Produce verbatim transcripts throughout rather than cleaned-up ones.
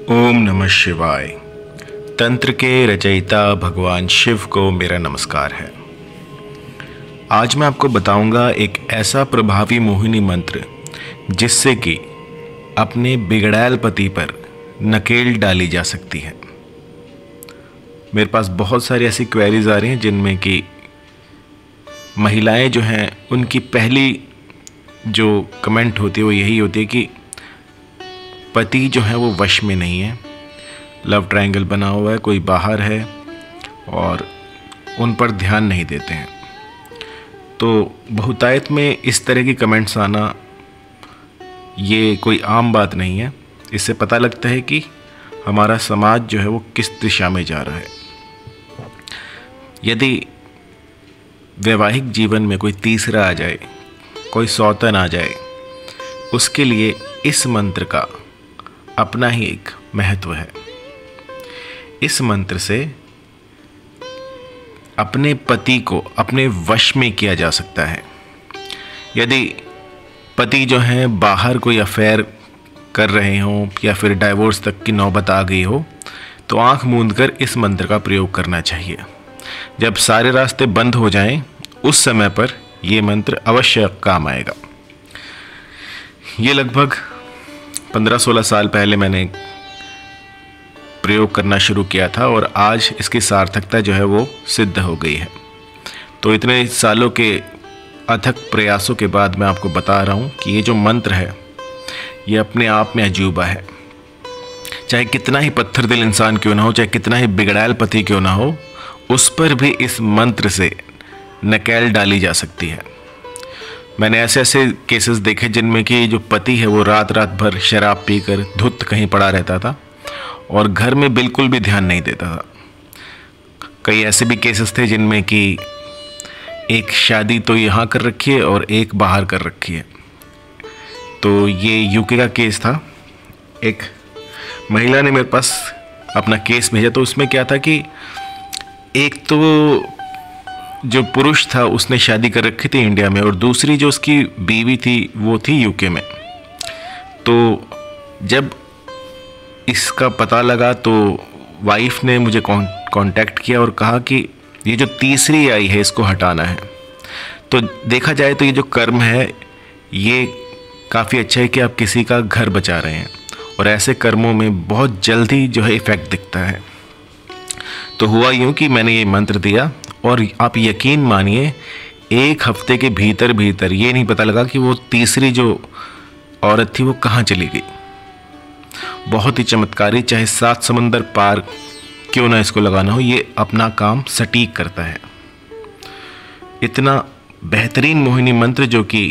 ओम नमः शिवाय। तंत्र के रचयिता भगवान शिव को मेरा नमस्कार है। आज मैं आपको बताऊंगा एक ऐसा प्रभावी मोहिनी मंत्र जिससे कि अपने बिगड़ैल पति पर नकेल डाली जा सकती है। मेरे पास बहुत सारी ऐसी क्वेरीज आ रही हैं जिनमें कि महिलाएं जो हैं उनकी पहली जो कमेंट होती है वो यही होती है कि पति जो है वो वश में नहीं है, लव ट्रायंगल बना हुआ है, कोई बाहर है और उन पर ध्यान नहीं देते हैं। तो बहुतायत में इस तरह की कमेंट्स आना ये कोई आम बात नहीं है। इससे पता लगता है कि हमारा समाज जो है वो किस दिशा में जा रहा है। यदि वैवाहिक जीवन में कोई तीसरा आ जाए, कोई सौतन आ जाए, उसके लिए इस मंत्र का अपना ही एक महत्व है। इस मंत्र से अपने पति को अपने वश में किया जा सकता है। यदि पति जो है बाहर कोई अफेयर कर रहे हों या फिर डाइवोर्स तक की नौबत आ गई हो तो आंख मूंद कर इस मंत्र का प्रयोग करना चाहिए। जब सारे रास्ते बंद हो जाएं, उस समय पर यह मंत्र अवश्य काम आएगा। ये लगभग पंद्रह सोलह साल पहले मैंने प्रयोग करना शुरू किया था और आज इसकी सार्थकता जो है वो सिद्ध हो गई है। तो इतने सालों के अथक प्रयासों के बाद मैं आपको बता रहा हूँ कि ये जो मंत्र है ये अपने आप में अजूबा है। चाहे कितना ही पत्थर दिल इंसान क्यों ना हो, चाहे कितना ही बिगड़ैल पति क्यों ना हो, उस पर भी इस मंत्र से नकेल डाली जा सकती है। मैंने ऐसे ऐसे केसेस देखे जिनमें कि जो पति है वो रात रात भर शराब पीकर धुत कहीं पड़ा रहता था और घर में बिल्कुल भी ध्यान नहीं देता था। कई ऐसे भी केसेस थे जिनमें कि एक शादी तो यहाँ कर रखी है और एक बाहर कर रखी है। तो ये यूके का केस था। एक महिला ने मेरे पास अपना केस भेजा तो उसमें क्या था कि एक तो जो पुरुष था उसने शादी कर रखी थी इंडिया में और दूसरी जो उसकी बीवी थी वो थी यूके में। तो जब इसका पता लगा तो वाइफ ने मुझे कांटेक्ट किया और कहा कि ये जो तीसरी आई है इसको हटाना है। तो देखा जाए तो ये जो कर्म है ये काफ़ी अच्छा है कि आप किसी का घर बचा रहे हैं और ऐसे कर्मों में बहुत जल्दी जो है इफ़ेक्ट दिखता है। तो हुआ यूँ कि मैंने ये मंत्र दिया और आप यकीन मानिए एक हफ्ते के भीतर भीतर ये नहीं पता लगा कि वो तीसरी जो औरत थी वो कहाँ चली गई। बहुत ही चमत्कारी, चाहे सात समंदर पार क्यों ना इसको लगाना हो, ये अपना काम सटीक करता है। इतना बेहतरीन मोहिनी मंत्र जो कि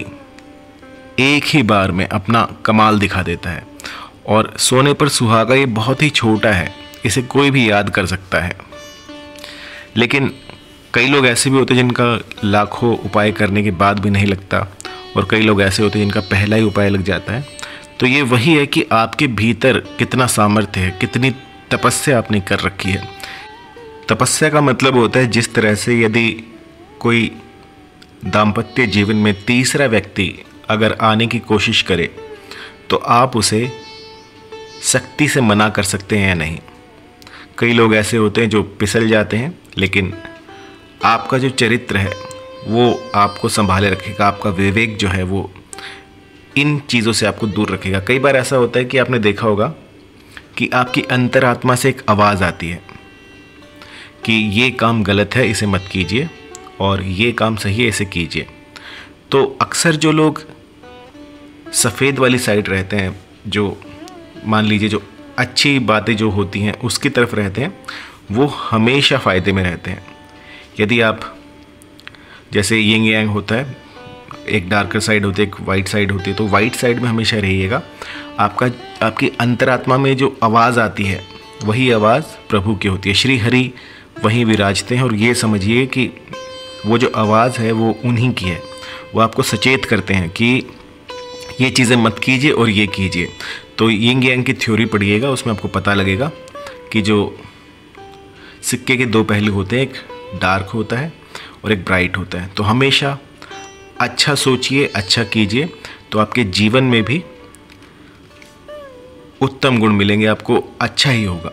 एक ही बार में अपना कमाल दिखा देता है। और सोने पर सुहागा ये बहुत ही छोटा है, इसे कोई भी याद कर सकता है। लेकिन कई लोग ऐसे भी होते हैं जिनका लाखों उपाय करने के बाद भी नहीं लगता और कई लोग ऐसे होते हैं जिनका पहला ही उपाय लग जाता है। तो ये वही है कि आपके भीतर कितना सामर्थ्य है, कितनी तपस्या आपने कर रखी है। तपस्या का मतलब होता है जिस तरह से यदि कोई दाम्पत्य जीवन में तीसरा व्यक्ति अगर आने की कोशिश करे तो आप उसे सख्ती से मना कर सकते हैं या नहीं। कई लोग ऐसे होते हैं जो फिसल जाते हैं, लेकिन आपका जो चरित्र है वो आपको संभाले रखेगा। आपका विवेक जो है वो इन चीज़ों से आपको दूर रखेगा। कई बार ऐसा होता है कि आपने देखा होगा कि आपकी अंतरात्मा से एक आवाज़ आती है कि ये काम गलत है, इसे मत कीजिए, और ये काम सही है, इसे कीजिए। तो अक्सर जो लोग सफ़ेद वाली साइड रहते हैं, जो मान लीजिए जो अच्छी बातें जो होती हैं उसकी तरफ रहते हैं, वो हमेशा फ़ायदे में रहते हैं। यदि आप जैसे यिंग यांग होता है, एक डार्कर साइड होती है, एक वाइट साइड होती है, तो वाइट साइड में हमेशा रहिएगा। आपका आपकी अंतरात्मा में जो आवाज़ आती है वही आवाज़ प्रभु की होती है। श्री हरि वहीं विराजते हैं और ये समझिए कि वो जो आवाज़ है वो उन्हीं की है। वो आपको सचेत करते हैं कि ये चीज़ें मत कीजिए और ये कीजिए। तो यिंग यांग की थ्योरी पढ़िएगा, उसमें आपको पता लगेगा कि जो सिक्के के दो पहलू होते हैं, एक डार्क होता है और एक ब्राइट होता है। तो हमेशा अच्छा सोचिए, अच्छा कीजिए, तो आपके जीवन में भी उत्तम गुण मिलेंगे, आपको अच्छा ही होगा।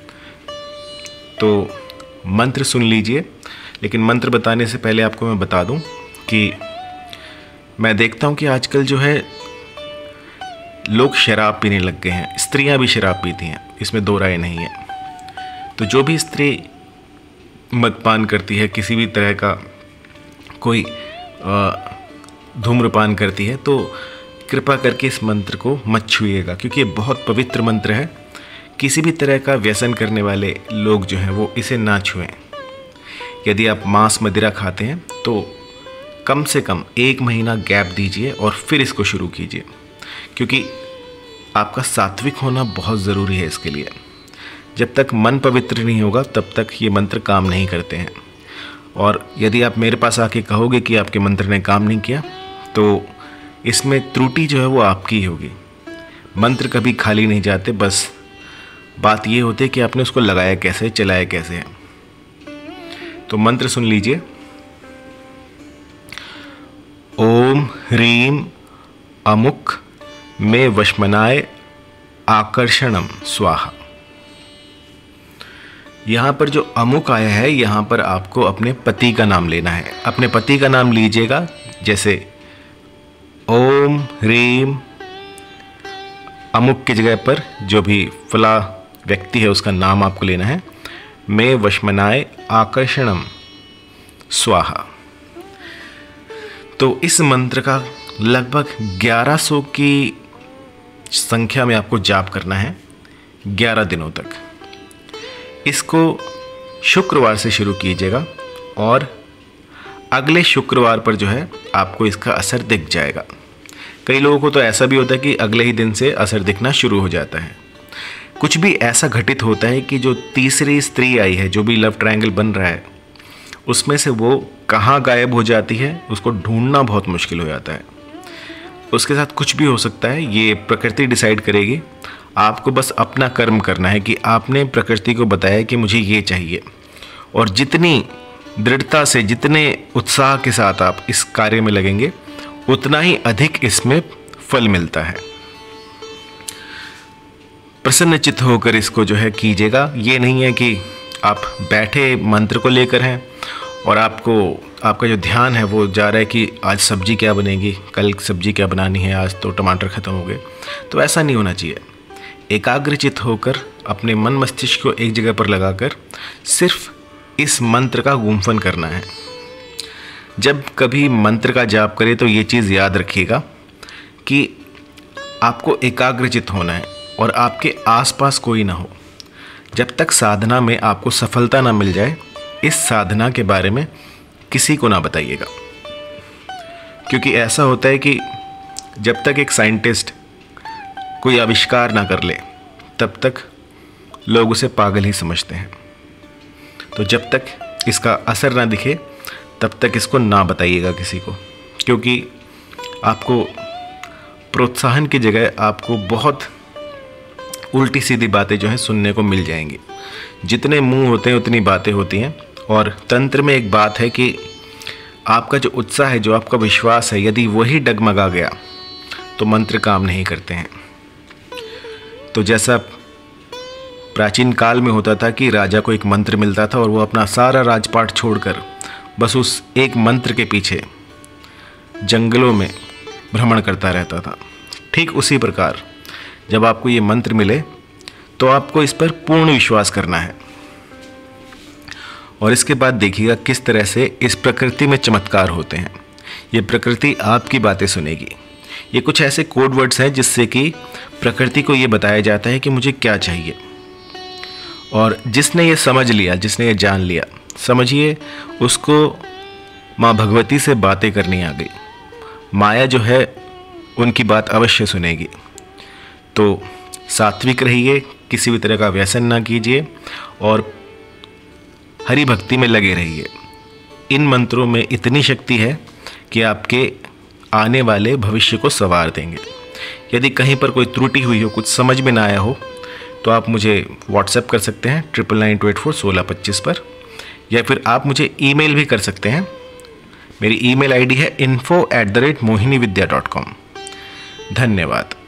तो मंत्र सुन लीजिए, लेकिन मंत्र बताने से पहले आपको मैं बता दूं कि मैं देखता हूं कि आजकल जो है लोग शराब पीने लग गए हैं, स्त्रियां भी शराब पीती हैं, इसमें दो राय नहीं है। तो जो भी स्त्री मदपान करती है, किसी भी तरह का कोई धूम्रपान करती है, तो कृपा करके इस मंत्र को मत छूइएगा, क्योंकि ये बहुत पवित्र मंत्र है। किसी भी तरह का व्यसन करने वाले लोग जो हैं वो इसे ना छुएं। यदि आप मांस मदिरा खाते हैं तो कम से कम एक महीना गैप दीजिए और फिर इसको शुरू कीजिए, क्योंकि आपका सात्विक होना बहुत ज़रूरी है इसके लिए। जब तक मन पवित्र नहीं होगा तब तक ये मंत्र काम नहीं करते हैं। और यदि आप मेरे पास आके कहोगे कि आपके मंत्र ने काम नहीं किया, तो इसमें त्रुटि जो है वो आपकी ही होगी। मंत्र कभी खाली नहीं जाते, बस बात ये होती है कि आपने उसको लगाया कैसे, चलाया कैसे है। तो मंत्र सुन लीजिए। ओम ह्रीम अमुक में वशमनाय आकर्षणम स्वाहा। यहाँ पर जो अमुक आया है, यहाँ पर आपको अपने पति का नाम लेना है। अपने पति का नाम लीजिएगा, जैसे ओम ह्रीम अमुक की जगह पर जो भी फला व्यक्ति है उसका नाम आपको लेना है। मैं वशमनाय आकर्षणम स्वाहा। तो इस मंत्र का लगभग ग्यारह सौ की संख्या में आपको जाप करना है ग्यारह दिनों तक। इसको शुक्रवार से शुरू कीजिएगा और अगले शुक्रवार पर जो है आपको इसका असर दिख जाएगा। कई लोगों को तो ऐसा भी होता है कि अगले ही दिन से असर दिखना शुरू हो जाता है। कुछ भी ऐसा घटित होता है कि जो तीसरी स्त्री आई है, जो भी लव ट्रायंगल बन रहा है, उसमें से वो कहाँ गायब हो जाती है उसको ढूंढना बहुत मुश्किल हो जाता है। उसके साथ कुछ भी हो सकता है, ये प्रकृति डिसाइड करेगी। आपको बस अपना कर्म करना है कि आपने प्रकृति को बताया कि मुझे ये चाहिए, और जितनी दृढ़ता से, जितने उत्साह के साथ आप इस कार्य में लगेंगे, उतना ही अधिक इसमें फल मिलता है। प्रसन्नचित्त होकर इसको जो है कीजिएगा। ये नहीं है कि आप बैठे मंत्र को लेकर हैं और आपको आपका जो ध्यान है वो जा रहा है कि आज सब्जी क्या बनेगी, कल सब्जी क्या बनानी है, आज तो टमाटर ख़त्म हो गए। तो ऐसा नहीं होना चाहिए। एकाग्रचित्त होकर अपने मन मस्तिष्क को एक जगह पर लगाकर सिर्फ इस मंत्र का गुम्फन करना है। जब कभी मंत्र का जाप करें तो ये चीज़ याद रखिएगा कि आपको एकाग्रचित्त होना है और आपके आसपास कोई ना हो। जब तक साधना में आपको सफलता ना मिल जाए, इस साधना के बारे में किसी को ना बताइएगा, क्योंकि ऐसा होता है कि जब तक एक साइंटिस्ट कोई आविष्कार ना कर ले तब तक लोग उसे पागल ही समझते हैं। तो जब तक इसका असर ना दिखे तब तक इसको ना बताइएगा किसी को, क्योंकि आपको प्रोत्साहन की जगह आपको बहुत उल्टी सीधी बातें जो हैं सुनने को मिल जाएंगी। जितने मुंह होते हैं उतनी बातें होती हैं। और तंत्र में एक बात है कि आपका जो उत्साह है, जो आपका विश्वास है, यदि वही डगमगा गया तो मंत्र काम नहीं करते हैं। तो जैसा प्राचीन काल में होता था कि राजा को एक मंत्र मिलता था और वो अपना सारा राजपाट छोड़कर बस उस एक मंत्र के पीछे जंगलों में भ्रमण करता रहता था, ठीक उसी प्रकार जब आपको ये मंत्र मिले तो आपको इस पर पूर्ण विश्वास करना है। और इसके बाद देखिएगा किस तरह से इस प्रकृति में चमत्कार होते हैं। ये प्रकृति आपकी बातें सुनेगी। ये कुछ ऐसे कोड वर्ड्स हैं जिससे कि प्रकृति को ये बताया जाता है कि मुझे क्या चाहिए। और जिसने ये समझ लिया, जिसने ये जान लिया, समझिए उसको माँ भगवती से बातें करनी आ गई। माया जो है उनकी बात अवश्य सुनेगी। तो सात्विक रहिए, किसी भी तरह का व्यसन ना कीजिए और हरि भक्ति में लगे रहिए। इन मंत्रों में इतनी शक्ति है कि आपके आने वाले भविष्य को संवार देंगे। यदि कहीं पर कोई त्रुटि हुई हो, कुछ समझ में ना आया हो, तो आप मुझे व्हाट्सएप कर सकते हैं triple nine two eight four सोलह पच्चीस पर, या फिर आप मुझे ईमेल भी कर सकते हैं। मेरी ईमेल आईडी है info at the rate Mohini Vidya dot com. धन्यवाद।